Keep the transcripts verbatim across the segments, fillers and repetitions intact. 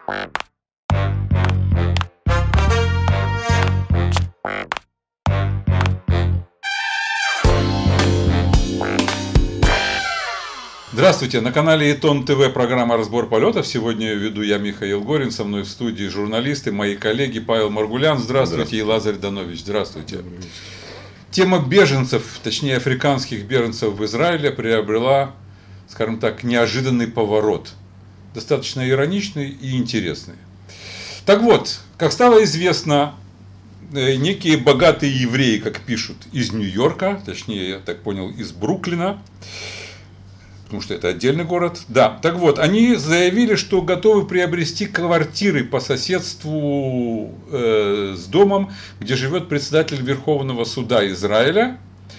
Здравствуйте, на канале Итон ТВ программа «Разбор полетов». Сегодня веду я, Михаил Горин, со мной в студии журналисты, мои коллеги Павел Маргулян, здравствуйте, здравствуйте. И Лазарь Данович, здравствуйте. Тема беженцев, точнее африканских беженцев в Израиле приобрела, скажем так, неожиданный поворот. Достаточно ироничный и интересный. Так вот, как стало известно, некие богатые евреи, как пишут, из Нью-Йорка, точнее, я так понял, из Бруклина, потому что это отдельный город. Да, так вот, они заявили, что готовы приобрести квартиры по соседству э, с домом, где живет председатель Верховного суда Израиля,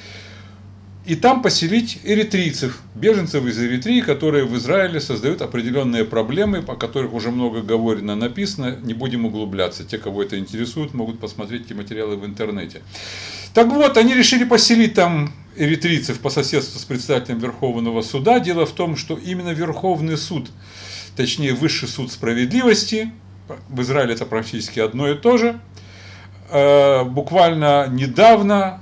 и там поселить эритрийцев, беженцев из Эритрии, которые в Израиле создают определенные проблемы, о которых уже много говорено, написано, не будем углубляться. Те, кого это интересует, могут посмотреть эти материалы в интернете. Так вот, они решили поселить там эритрийцев по соседству с председателем Верховного суда. Дело в том, что именно Верховный суд, точнее Высший суд справедливости, в Израиле это практически одно и то же, буквально недавно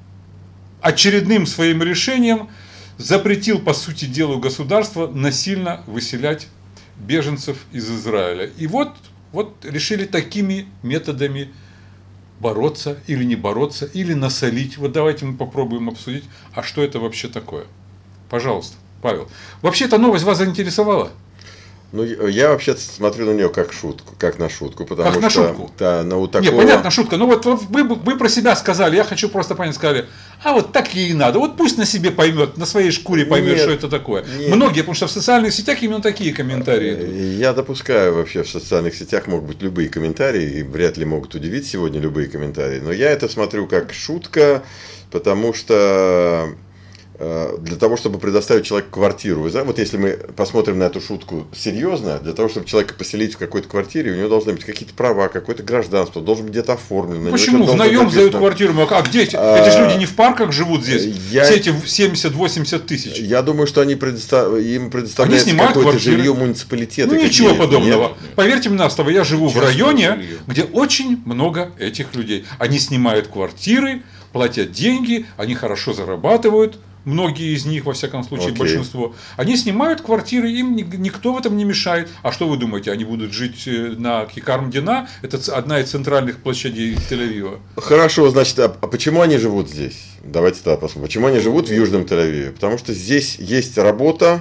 очередным своим решением запретил, по сути дела, государства насильно выселять беженцев из Израиля. И вот, вот решили такими методами бороться или не бороться, или насолить. Вот давайте мы попробуем обсудить, а что это вообще такое. Пожалуйста, Павел. Вообще эта новость вас заинтересовала? Ну, я вообще-то смотрю на нее как шутку, как на шутку, потому как что... на шутку? Да, ну, вот такого... Не, понятно, шутка. Ну, вот вы, вы про себя сказали, я хочу просто понять, сказали, а вот так ей и надо. Вот пусть на себе поймет, на своей шкуре поймет, нет, что это такое. Нет. Многие, потому что в социальных сетях именно такие комментарии идут. Я допускаю вообще, в социальных сетях могут быть любые комментарии, и вряд ли могут удивить сегодня любые комментарии. Но я это смотрю как шутка, потому что... для того, чтобы предоставить человеку квартиру. Вот если мы посмотрим на эту шутку серьезно, для того, чтобы человека поселить в какой-то квартире, у него должны быть какие-то права, какое-то гражданство, должен быть где-то оформлен. Почему? В наем сдают квартиру. А где эти? А, эти же люди не в парках живут здесь? Я, все эти семьдесят-восемьдесят тысяч. Я думаю, что они предостав... им предоставляется какое-то жилье муниципалитета. Ну, ничего подобного. Нет? Поверьте мне на слово, я живу Часто в районе, жилье. где очень много этих людей. Они снимают квартиры, платят деньги, они хорошо зарабатывают. Многие из них, во всяком случае, okay. большинство, они снимают квартиры, им никто в этом не мешает. А что вы думаете, они будут жить на Кикар-Мдина? Это одна из центральных площадей Тель-Авива. Хорошо, значит, а почему они живут здесь? Давайте тогда посмотрим. Почему они живут в Южном Тель-Авиве? Потому что здесь есть работа,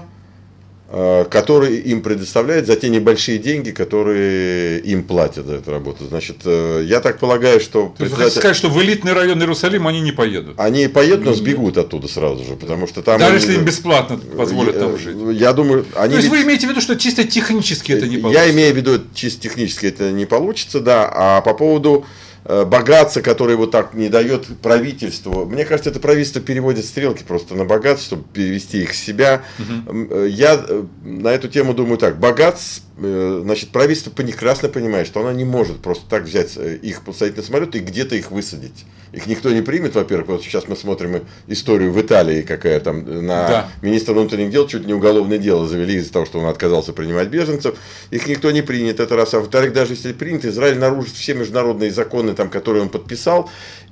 которые им предоставляют за те небольшие деньги, которые им платят за эту работу. Значит, я так полагаю, что... Председатель... Вы хотите сказать, что в элитный район Иерусалима они не поедут? Они поедут, но сбегут оттуда сразу же, потому что там... Даже они... если им бесплатно позволят я, там жить? Я думаю... Они То есть, ведь... вы имеете в виду, что чисто технически это не получится? Я имею в виду, чисто технически это не получится, да. А по поводу... богатство, которое вот так не дает правительству. Мне кажется, это правительство переводит стрелки просто на богатство, чтобы перевести их с себя. Угу. Я на эту тему думаю так. Богатство, значит, правительство прекрасно понимает, что оно не может просто так взять их, посадить на самолет и где-то их высадить. Их никто не примет, во-первых. Вот сейчас мы смотрим историю в Италии, какая там на да. министра внутренних дел чуть не уголовное дело завели из-за того, что он отказался принимать беженцев. Их никто не принят, это раз. А во-вторых, даже если принят, Израиль нарушит все международные законы, там, которые он подписал,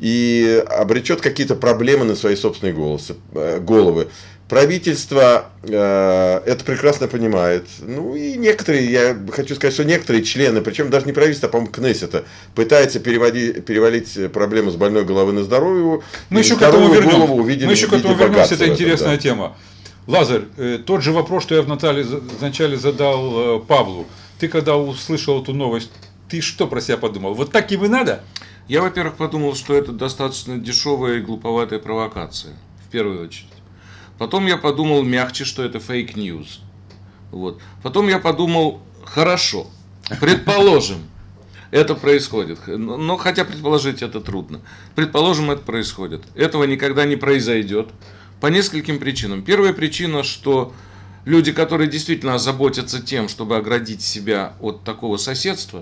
и обречет какие-то проблемы на свои собственные голосы, головы. Правительство э, это прекрасно понимает. Ну и некоторые, я хочу сказать, что некоторые члены, причем даже не правительство, а, по-моему, Кнессета, пытаются переводить, перевалить проблему с больной головы на здоровую. Мы еще к этому вернемся. Мы еще к этому вернемся, это интересная да. тема. Лазарь, э, тот же вопрос, что я вначале, вначале задал э, Павлу. Ты когда услышал эту новость, ты что про себя подумал? Вот так им и надо? Я, во-первых, подумал, что это достаточно дешевая и глуповатая провокация, в первую очередь. Потом я подумал мягче, что это фейк-ньюс. Вот. Потом я подумал, хорошо, предположим, это происходит. Но хотя предположить это трудно. Предположим, это происходит. Этого никогда не произойдет по нескольким причинам. Первая причина, что люди, которые действительно озаботятся тем, чтобы оградить себя от такого соседства,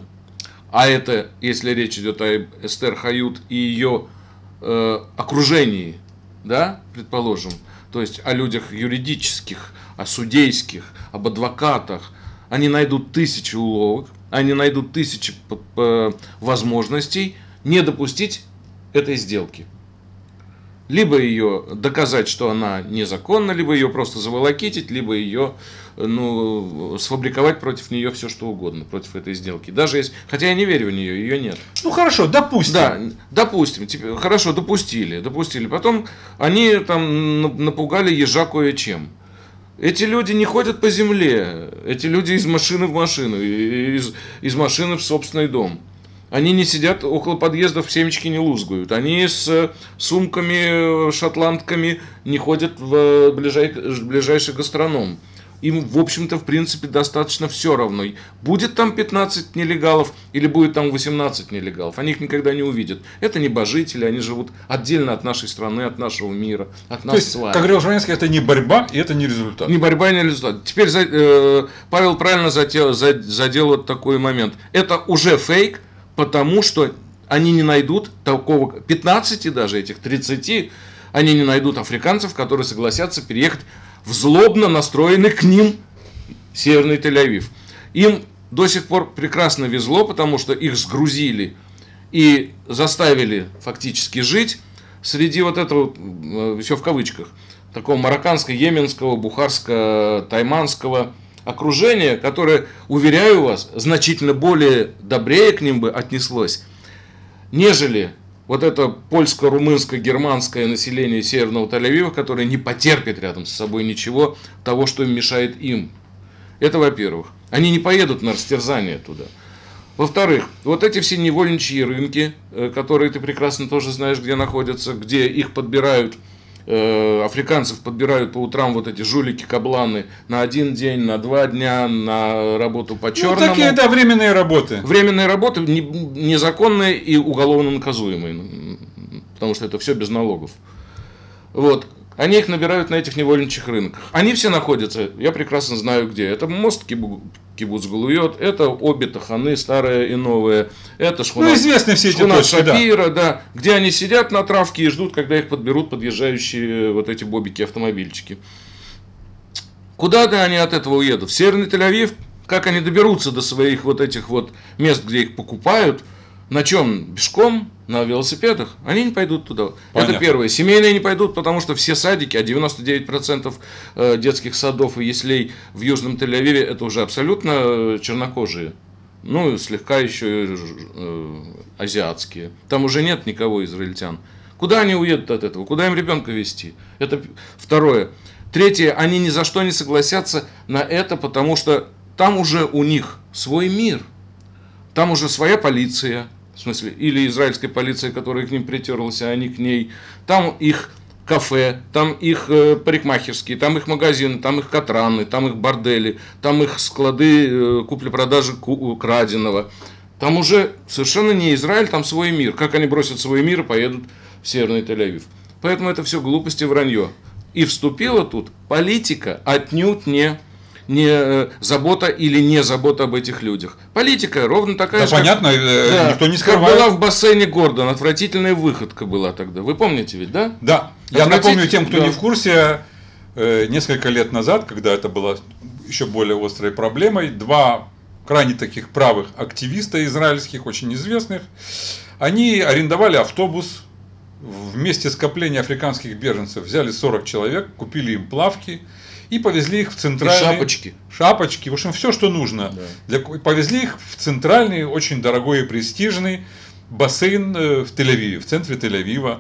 а это, если речь идет о Эстер Хают и ее э, окружении, да, предположим, то есть о людях юридических, о судейских, об адвокатах, они найдут тысячи уловок, они найдут тысячи возможностей не допустить этой сделки. Либо ее доказать, что она незаконна, либо ее просто заволокитить, либо ее ну, сфабриковать против нее все, что угодно, против этой сделки. Даже если, хотя я не верю в нее, ее нет. Ну хорошо, допустим. Да, допустим. Теперь, хорошо, допустили, допустили. Потом они там напугали ежа кое-чем. Эти люди не ходят по земле. Эти люди из машины в машину, из, из машины в собственный дом. Они не сидят около подъездов, семечки не лузгают. Они с сумками, шотландками не ходят в ближай, ближайший гастроном. Им, в общем-то, в принципе, достаточно все равно. Будет там пятнадцать нелегалов или будет там восемнадцать нелегалов. Они их никогда не увидят. Это небожители, они живут отдельно от нашей страны, от нашего мира, от нас То есть, с вами. как говорил Жванецкий, это не борьба и это не результат. Не борьба и не результат. Теперь э, Павел правильно задел, задел вот такой момент. Это уже фейк, потому что они не найдут такого, пятнадцати даже этих, тридцати, они не найдут африканцев, которые согласятся переехать в злобно настроенный к ним Северный Тель-Авив. Им до сих пор прекрасно везло, потому что их сгрузили и заставили фактически жить среди вот этого, все в кавычках, такого марокканско-йеменского, бухарско-тайманского окружения, которое, уверяю вас, значительно более добрее к ним бы отнеслось, нежели вот это польско-румынско-германское население Северного Тель-Авива, которое не потерпит рядом с собой ничего того, что им мешает им. Это во-первых. Они не поедут на растерзание туда. Во-вторых, вот эти все невольничьи рынки, которые ты прекрасно тоже знаешь, где находятся, где их подбирают, э, африканцев подбирают по утрам вот эти жулики-кабланы на один день, на два дня, на работу по черному. Ну, такие, да, временные работы. Временные работы незаконные и уголовно наказуемые, потому что это все без налогов. Вот. Они их набирают на этих невольничьих рынках. Они все находятся, я прекрасно знаю где. Это мост Кибуц-Галуйот, это обе Таханы, старая и новая. Это Шхунат, ну, известны все эти Шхунат точки, Шапира, да. Да, где они сидят на травке и ждут, когда их подберут подъезжающие вот эти бобики-автомобильчики. Куда да они от этого уедут? В Северный Тель-Авив? Как они доберутся до своих вот этих вот мест, где их покупают? На чем? Пешком? На велосипедах? Они не пойдут туда. Понятно. Это первое. Семейные не пойдут, потому что все садики, а девяносто девять процентов детских садов и яслей в Южном Тель-Авиве это уже абсолютно чернокожие. Ну, слегка еще э, азиатские. Там уже нет никого израильтян. Куда они уедут от этого? Куда им ребенка везти? Это второе. Третье. Они ни за что не согласятся на это, потому что там уже у них свой мир. Там уже своя полиция, в смысле, или израильская полиция, которая к ним притерлась, а они к ней. Там их кафе, там их э, парикмахерские, там их магазины, там их катраны, там их бордели, там их склады э, купли-продажи краденого. Там уже совершенно не Израиль, там свой мир. Как они бросят свой мир и поедут в Северный Тель-Авив. Поэтому это все глупости и вранье. И вступила тут политика отнюдь не... не забота или не забота об этих людях. Политика ровно такая да, же. понятно, как, да, никто не как скрывает. была в бассейне Гордон. Отвратительная выходка была тогда. Вы помните ведь, да? Да. Я напомню тем, кто да. не в курсе, несколько лет назад, когда это было еще более острой проблемой, два крайне таких правых активиста израильских, очень известных, они арендовали автобус, в месте скопления африканских беженцев взяли сорок человек, купили им плавки, и повезли их в центральный... И шапочки. Шапочки, в общем, все, что нужно. Да. Для... Повезли их в центральный, очень дорогой и престижный бассейн в Тель-Авиве, в центре Тель-Авива.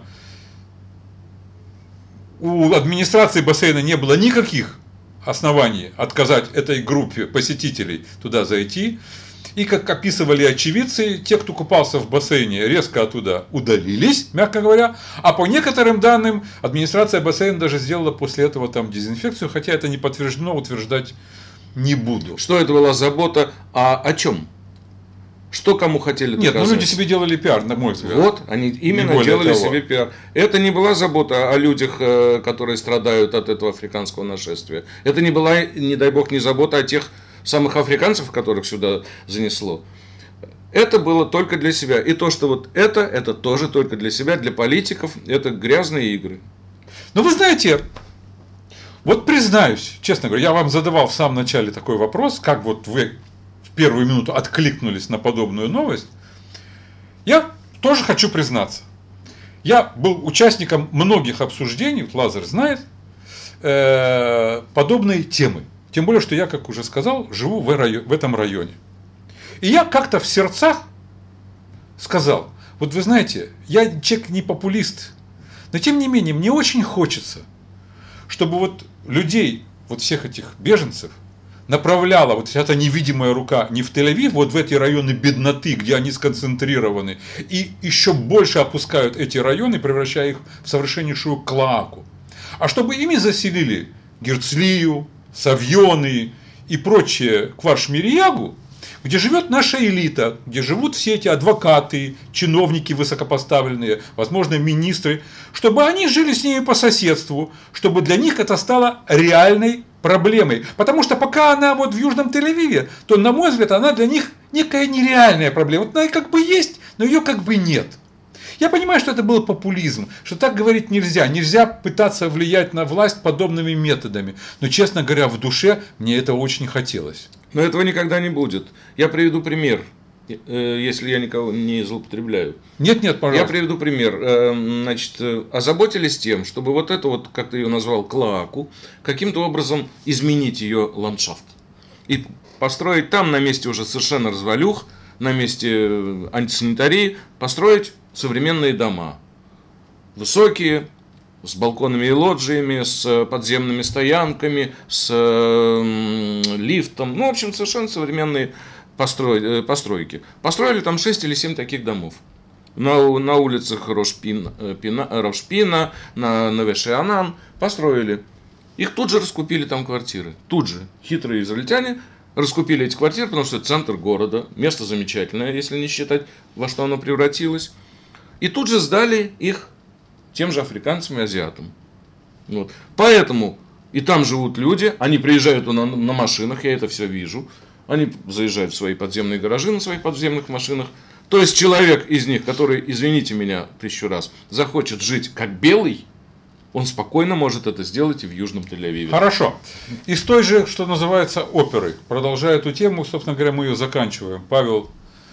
У администрации бассейна не было никаких оснований отказать этой группе посетителей туда зайти. И, как описывали очевидцы, те, кто купался в бассейне, резко оттуда удалились, мягко говоря. А по некоторым данным, администрация бассейна даже сделала после этого там дезинфекцию, хотя это не подтверждено, утверждать не буду. Что это была забота? А о чем? Что кому хотели доказать? Нет, ну люди себе делали пиар, на мой взгляд. Вот, они именно делали того. себе пиар. Это не была забота о людях, которые страдают от этого африканского нашествия. Это не была, не дай бог, не забота о тех самых африканцев, которых сюда занесло. Это было только для себя. И то, что вот это, это тоже только для себя, для политиков, это грязные игры. Но вы знаете, вот признаюсь, честно говоря, я вам задавал в самом начале такой вопрос, как вот вы первую минуту откликнулись на подобную новость, я тоже хочу признаться. Я был участником многих обсуждений, вот Лазарь знает, э, подобной темы. Тем более, что я, как уже сказал, живу в, районе, в этом районе. И я как-то в сердцах сказал, вот вы знаете, я человек не популист, но тем не менее, мне очень хочется, чтобы вот людей, вот всех этих беженцев, направляла вот эта невидимая рука не в Тель-Авив, вот в эти районы бедноты, где они сконцентрированы, и еще больше опускают эти районы, превращая их в совершеннейшую клоаку. А чтобы ими заселили Герцлию, Савьоны и прочее Кваршмириягу, где живет наша элита, где живут все эти адвокаты, чиновники высокопоставленные, возможно, министры, чтобы они жили с ними по соседству, чтобы для них это стало реальной проблемой. Потому что пока она вот в Южном Тель-Авиве, то, на мой взгляд, она для них некая нереальная проблема. Вот она как бы есть, но ее как бы нет. Я понимаю, что это был популизм, что так говорить нельзя. Нельзя пытаться влиять на власть подобными методами. Но, честно говоря, в душе мне этого очень хотелось. Но этого никогда не будет. Я приведу пример, если я никого не злоупотребляю. Нет, нет, пожалуйста. Я приведу пример. Значит, озаботились тем, чтобы вот эту вот, как ты ее назвал, клоаку, каким-то образом изменить ее ландшафт. И построить там, на месте уже совершенно развалюх, на месте антисанитарии, построить современные дома. Высокие, с балконами и лоджиями, с подземными стоянками, с лифтом. Ну, в общем, совершенно современные построй, постройки. Построили там шесть или семь таких домов. На, на улицах Рошпин, Пина, Рошпина, на Навешианан построили. Их тут же раскупили там квартиры. Тут же хитрые израильтяне раскупили эти квартиры, потому что это центр города, место замечательное, если не считать, во что оно превратилось. И тут же сдали их тем же африканцам и азиатам. Вот. Поэтому и там живут люди, они приезжают на, на машинах, я это все вижу. Они заезжают в свои подземные гаражи на своих подземных машинах. То есть человек из них, который, извините меня тысячу раз, захочет жить как белый, он спокойно может это сделать и в Южном Тель-Авиве. Хорошо. Из той же, что называется, оперы, продолжая эту тему, собственно говоря, мы ее заканчиваем. Павел,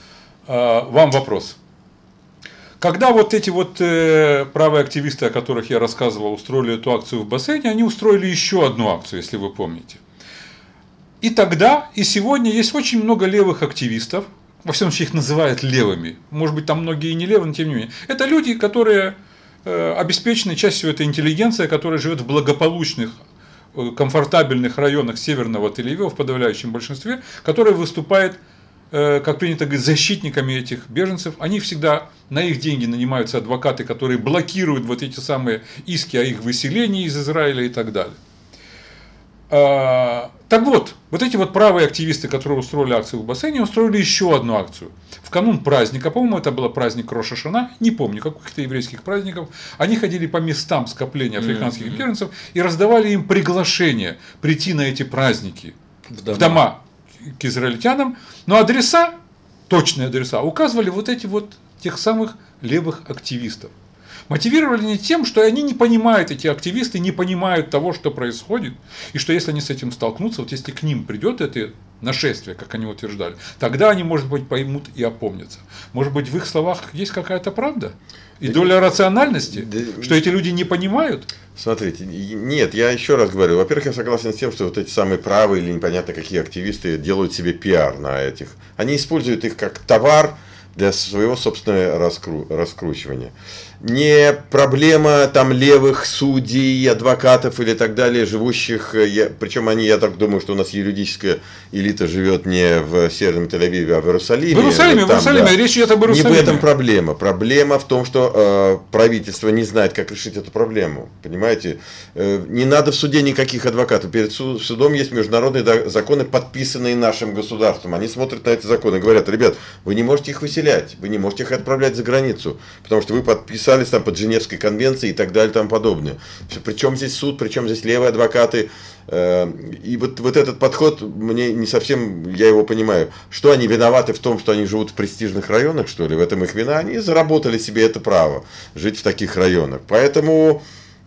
вам вопрос. Когда вот эти вот э, правые активисты, о которых я рассказывал, устроили эту акцию в бассейне, они устроили еще одну акцию, если вы помните. И тогда, и сегодня есть очень много левых активистов, во всяком случае их называют левыми, может быть там многие и не левые, но тем не менее. Это люди, которые э, обеспечены, чаще всего это интеллигенция, которая живет в благополучных, э, комфортабельных районах северного Тель-Авива в подавляющем большинстве, которая выступает, как принято говорить, защитниками этих беженцев. Они всегда, на их деньги нанимаются адвокаты, которые блокируют вот эти самые иски о их выселении из Израиля и так далее. Так вот, вот эти вот правые активисты, которые устроили акцию в бассейне, устроили еще одну акцию. В канун праздника, по-моему, это был праздник Рош ха-Шана, не помню, каких-то еврейских праздников, они ходили по местам скопления африканских mm-hmm. беженцев и раздавали им приглашение прийти на эти праздники в дома. в дома к израильтянам, но адреса, точные адреса, указывали вот эти вот тех самых левых активистов. Мотивировали они тем, что они не понимают, эти активисты не понимают того, что происходит, и что если они с этим столкнутся, вот если к ним придет это нашествие, как они утверждали, тогда они, может быть, поймут и опомнятся. Может быть, в их словах есть какая-то правда? И да доля рациональности, да, что эти люди не понимают? Смотрите, нет, я еще раз говорю, во-первых, я согласен с тем, что вот эти самые правые или непонятно какие активисты делают себе пиар на этих. Они используют их как товар для своего собственного раскру... раскручивания. Не проблема там левых судей, адвокатов или так далее, живущих, я, причем они, я так думаю, что у нас юридическая элита живет не в Северном Тель-Авиве, а в Иерусалиме. В Иерусалиме, там, в Иерусалиме, да. речь идет об Иерусалиме. Не в этом проблема. Проблема в том, что э, правительство не знает, как решить эту проблему. Понимаете? Э, не надо в суде никаких адвокатов. Перед судом есть международные законы, подписанные нашим государством. Они смотрят на эти законы и говорят: ребят, вы не можете их выселять, вы не можете их отправлять за границу, потому что вы подписали там под Женевской конвенцией и так далее и тому подобное. Причем здесь суд, причем здесь левые адвокаты. И вот, вот этот подход, мне не совсем, я его понимаю. Что они виноваты в том, что они живут в престижных районах, что ли? В этом их вина? Они заработали себе это право, жить в таких районах. Поэтому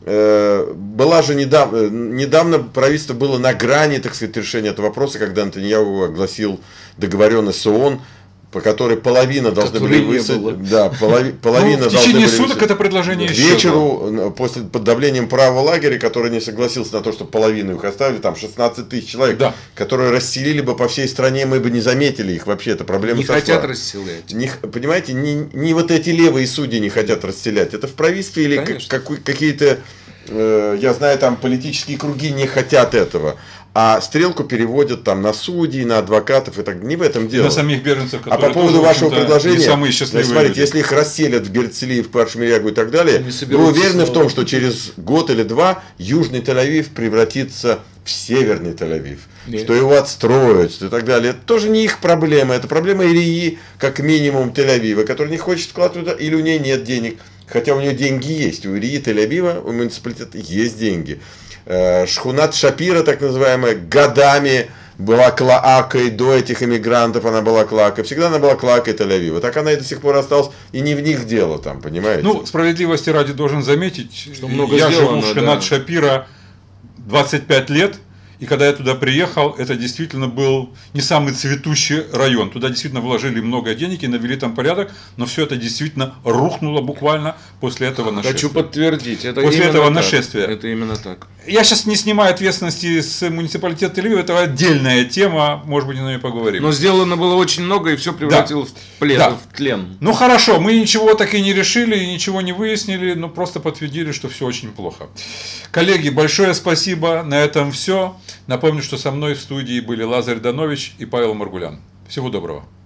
была же недавно, недавно правительство было на грани, так сказать, решения этого вопроса, когда Нетаньяху огласил договоренность с ООН, по которой половина должны были высадить. Да, полови, половина ну, в течение суток высадить. Это предложение К исчезло. вечеру, после, под давлением правого лагеря, который не согласился на то, что половину их оставили, там шестнадцать тысяч человек, да. которые расселили бы по всей стране, мы бы не заметили их вообще, это проблема Не сошла. хотят расселять. Не, понимаете, не, не вот эти левые судьи не хотят расселять, это в правительстве или как, какие-то, э, я знаю, там политические круги не хотят этого. А стрелку переводят там на судей, на адвокатов и так. Не в этом дело. На самих беженцев, а по поводу тоже, вашего предложения, самые счастливые смотрите, люди. Если их расселят в Герцлии, в Паршмирягу и так далее, вы уверены снова. в том, что через год или два Южный Тель-Авив превратится в Северный Тель-Авив, Нет. что его отстроят и так далее. Это тоже не их проблема, это проблема Ирии, как минимум Тель-Авива, который не хочет вкладывать туда, или у нее нет денег. Хотя у нее деньги есть, у Ирии Тель-Авива, у муниципалитета есть деньги. Шхунат Шапира, так называемая, годами была клоакой, до этих иммигрантов она была клоакой, всегда она была клоакой Тель-Авива. Так она и до сих пор осталась, и не в них дело там, понимаете? Ну, справедливости ради должен заметить, что много я сделано, живу в Шхунат да. Шапира двадцать пять лет, и когда я туда приехал, это действительно был не самый цветущий район. Туда действительно вложили много денег и навели там порядок, но все это действительно рухнуло буквально после этого нашествия. Хочу подтвердить. Это после этого так. нашествия. Это именно так. Я сейчас не снимаю ответственности с муниципалитета Тель-Авива, это отдельная тема, может быть, о ней поговорим. Но сделано было очень много, и все превратилось да. в, плен, да. в тлен. Ну хорошо, мы ничего так и не решили, и ничего не выяснили, но просто подтвердили, что все очень плохо. Коллеги, большое спасибо, на этом все. Напомню, что со мной в студии были Лазарь Данович и Павел Маргулян. Всего доброго.